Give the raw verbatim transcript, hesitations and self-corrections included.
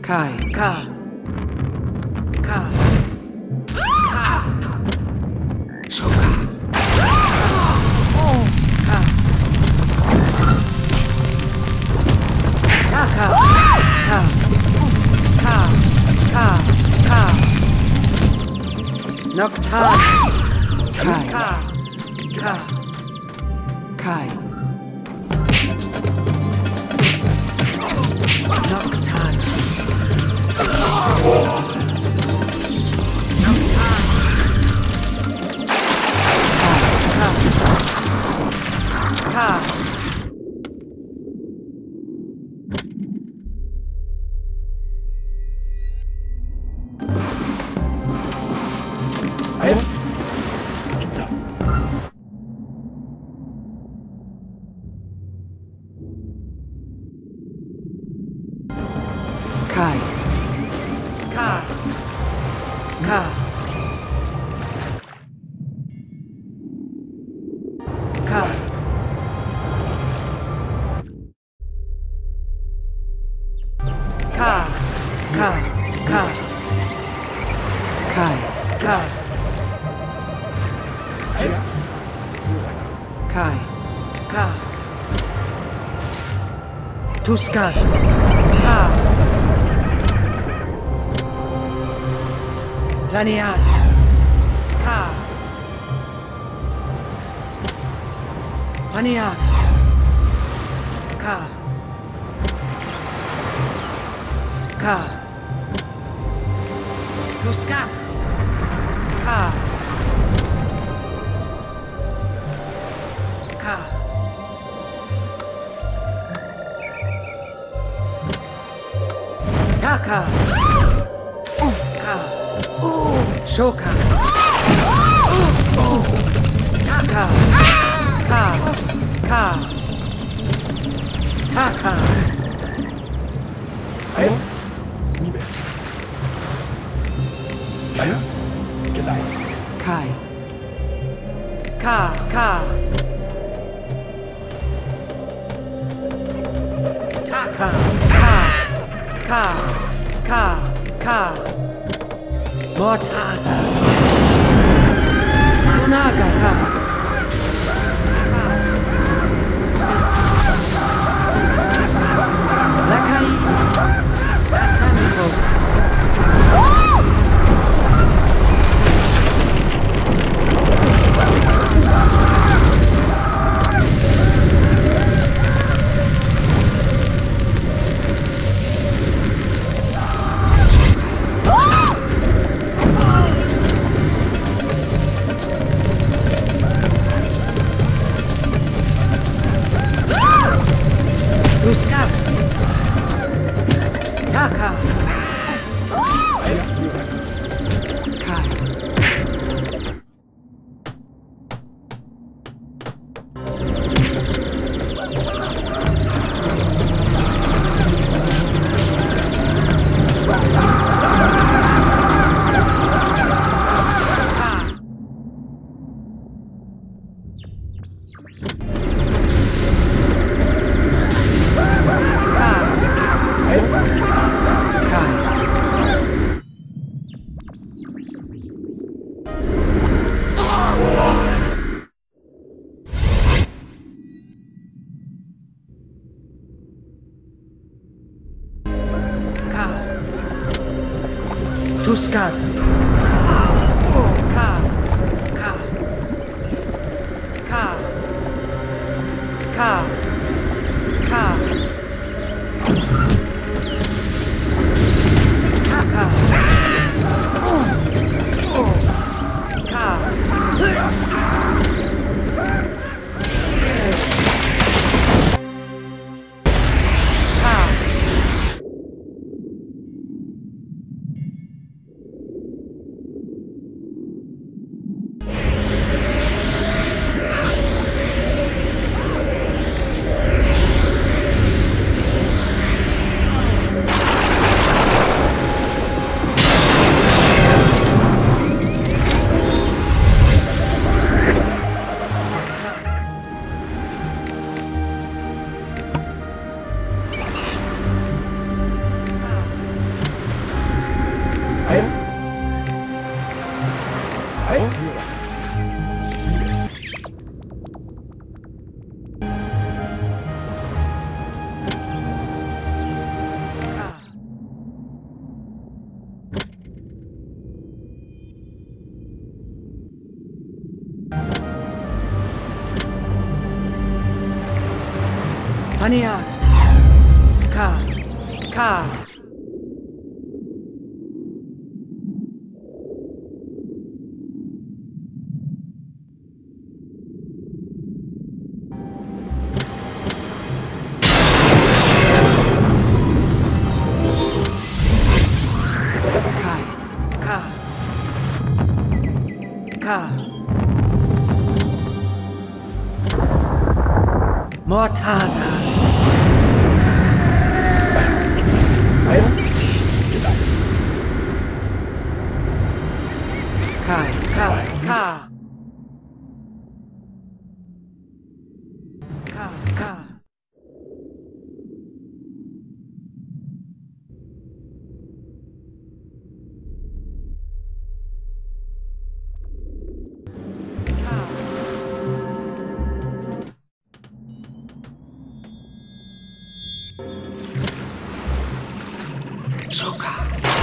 Kai, ka, ka, ka, shoka, ka, taka, ka, ka, ka, ka, nocturne, kai, ka, ka, kai, nocturne. Ka. Kai. Ka. Ka. Ka. Ka. Ka. Ka. Kai. Ka. Kai. Ka. Two scuds. Ka. Planiat. Ka. Planiat. Ka. Ka. Two scuds. Ka. Ka. Taka. Ka. Shoka. Taka. Ka. Ka. Taka. Ayo. Nibe. Ayo. Kedai. Kai. Ka. Ka. Taka. Ka. Ka. Ka. Ka. Mortaza. Unaga. Ka. Ka. Lakai. Asanko. Two scouts. Taka. Kai. Two scuds. Ka. Ka. Ka. Ka. Ka. Taka. Ka. Aniat. Ka. Ka. Ka. Mortaza. Fire. Geleitet. Ka. Ka. Ka. Ka. Ka. Joker.